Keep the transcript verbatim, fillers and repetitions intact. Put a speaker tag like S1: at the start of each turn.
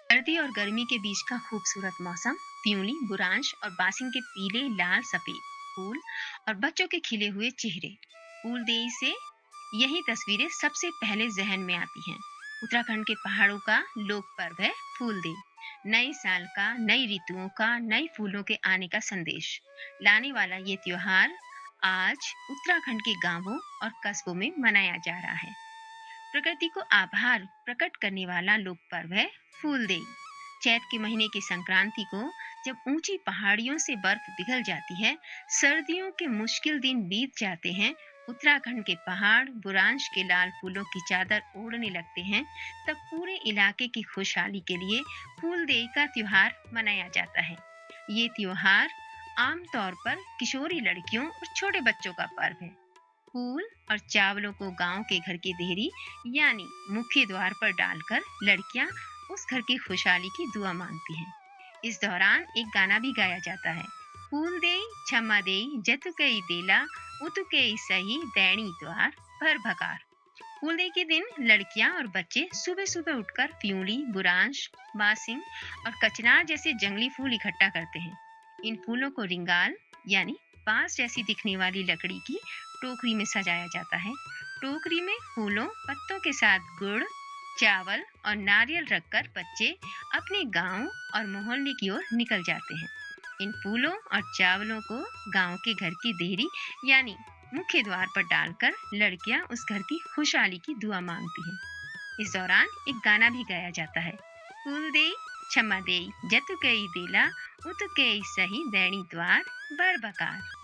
S1: सर्दी और गर्मी के बीच का खूबसूरत मौसम, प्यूली, बुरांश और बासिंग के पीले, लाल, सफेद फूल और बच्चों के खिले हुए चेहरे। फूलदेई से यही तस्वीरें सबसे पहले जहन में आती हैं। उत्तराखंड के पहाड़ों का लोक पर्व है फूलदेई। नए साल का, नई ऋतुओं का, नए फूलों के आने का संदेश लाने वाला ये त्योहार आज उत्तराखंड के गांवों और कस्बों में मनाया जा रहा है। प्रकृति को आभार प्रकट करने वाला लोक पर्व है फूलदेई। चैत के महीने की संक्रांति को जब ऊंची पहाड़ियों से बर्फ पिघल जाती है, सर्दियों के मुश्किल दिन बीत जाते हैं, उत्तराखंड के पहाड़ बुरांश के लाल फूलों की चादर ओढ़ने लगते हैं, तब पूरे इलाके की खुशहाली के लिए फूलदेई का त्योहार मनाया जाता है। ये त्योहार आमतौर पर किशोरी लड़कियों और छोटे बच्चों का पर्व है। फूल और चावलों को गांव के घर की देहरी यानी मुख्य द्वार पर डालकर लड़कियां उस घर की खुशहाली की दुआ मांगती हैं। इस दौरान एक गाना भी गाया जाता है, फूल देई छम्मा देई जतुकई देला उतुकई सही दैणी द्वार भर भकार। फूल देई के दिन लड़कियां और बच्चे सुबह सुबह उठकर फ्यूली, बुरांश, बासिंग और कचनार जैसे जंगली फूल इकट्ठा करते हैं। इन फूलों को रिंगाल यानी बांस जैसी दिखने वाली लकड़ी की टोकरी में सजाया जाता है। टोकरी में फूलों, पत्तों के साथ गुड़, चावल और नारियल रखकर बच्चे अपने गांव और मोहल्ले की ओर निकल जाते हैं। इन फूलों और चावलों को गांव के घर की देहरी यानी मुख्य द्वार पर डालकर लड़कियां उस घर की खुशहाली की दुआ मांगती हैं। इस दौरान एक गाना भी गाया जाता है, फूल देई क्षमा देई जतुकई देला उतुकई सही दैणी द्वार बर बकार।